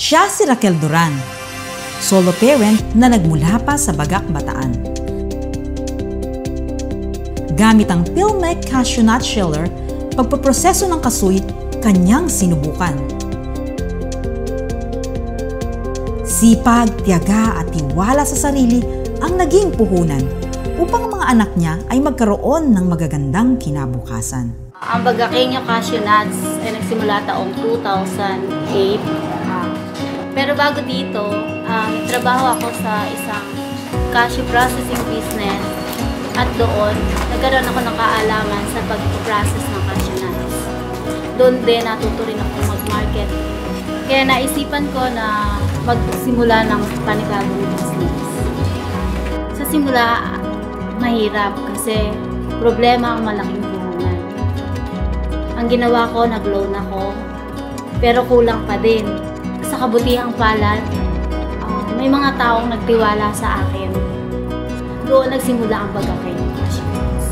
Siya si Raquel Duran, solo parent na nagmula pa sa Bagak, Bataan. Gamit ang Pilmec Cashew Nut Shiller, pagpaproseso ng kasuy, kanyang sinubukan. Sipag, tiyaga at tiwala sa sarili ang naging puhunan upang ang mga anak niya ay magkaroon ng magagandang kinabukasan. Ang Bagaqueño Cashew Nuts ay nagsimula taong 2008. Pero bago dito, trabaho ako sa isang cashew processing business at doon nagkaroon ako ng kaalaman sa pag-process ng cashew nuts. Doon din natuto rin ako mag-market. Kaya naisipan ko na magsimula ng panibagong business. Sa simula, mahirap kasi problema ang malaking puhunan. Ang ginawa ko, nag-loan ako, pero kulang pa din. Sa kabutihang palad, may mga taong nagtiwala sa akin. Doon nagsimula ang Bagaqueño Cashew Nuts.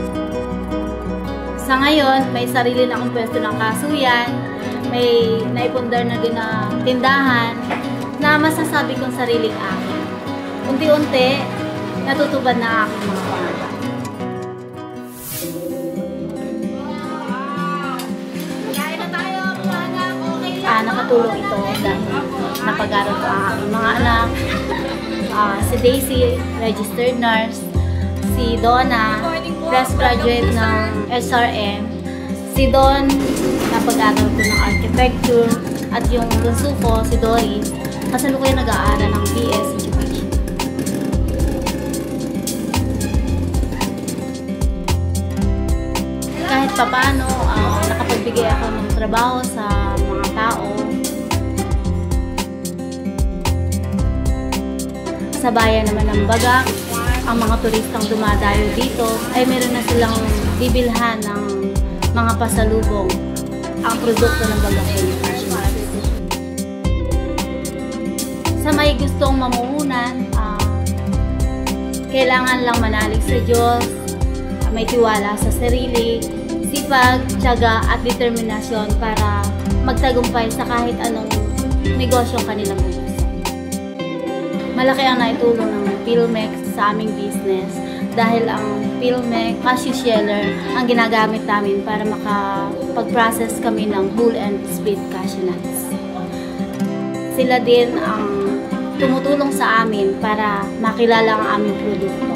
Sa ngayon, may sarili na akong pwesto ng kasuyan, may naipundar na din na tindahan na masasabi kong sariling akin. Unti-unti, natutupad na aking mga pangarap. Nakatulong ito dahil napag-aral ko ang aking mga anak. Si Daisy, registered nurse. Si Donna, fresh graduate ng SRM. Si Don, napag-aral ko ng architecture. At yung bunso ko, si Doris, kasalukuyan nag-aaral ng BS Education. Kahit papaano, nakapagbigay ako ng trabaho sa mga tao. Sa bayan naman ng Bagak, ang mga turistang dumadayo dito ay meron na silang bibilhan ng mga pasalubong, ang produkto ng Bagaqueño Cashew Nuts. Sa may gustong mamuhunan, kailangan lang manalig sa Diyos, may tiwala sa sarili, sipag, tiyaga at determinasyon para magtagumpay sa kahit anong negosyo kanilang gusto. Malaki ang naitulong ng Pilmec sa aming business dahil ang Pilmec Cashew Shiller ang ginagamit namin para makapag-process kami ng whole and split cashew nuts. Sila din ang tumutulong sa amin para makilala ang aming produkto.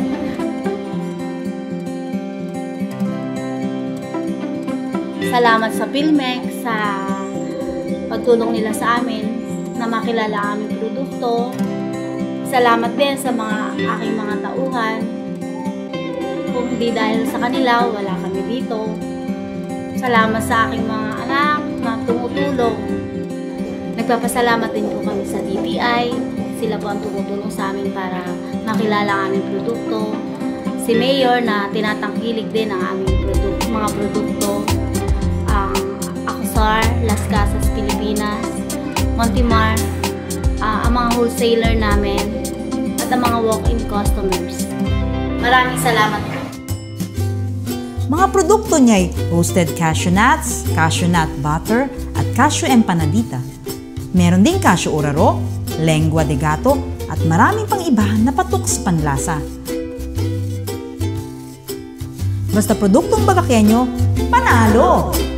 Salamat sa Pilmec sa pagtulong nila sa amin na makilala ang aming produkto. Salamat din sa aking mga tauhan. Kung hindi dahil sa kanila, wala kami dito. Salamat sa aking mga anak na tumutulong. Nagpapasalamat din po kami sa DTI. Sila po ang tumutulong sa amin para makilala ang aming produkto. Si Mayor na tinatangkilik din ang aming mga produkto. Akusar, Las Casas, Pilipinas, Montimar, ang mga wholesaler namin, at ang mga walk-in customers. Maraming salamat po. Mga produkto niya ay roasted cashew nuts, cashew nut butter, at cashew empanadita. Meron ding cashew uraro, lengua de gato, at maraming pang iba na patok sa panlasa. Basta produktong Bagaqueño, panalo!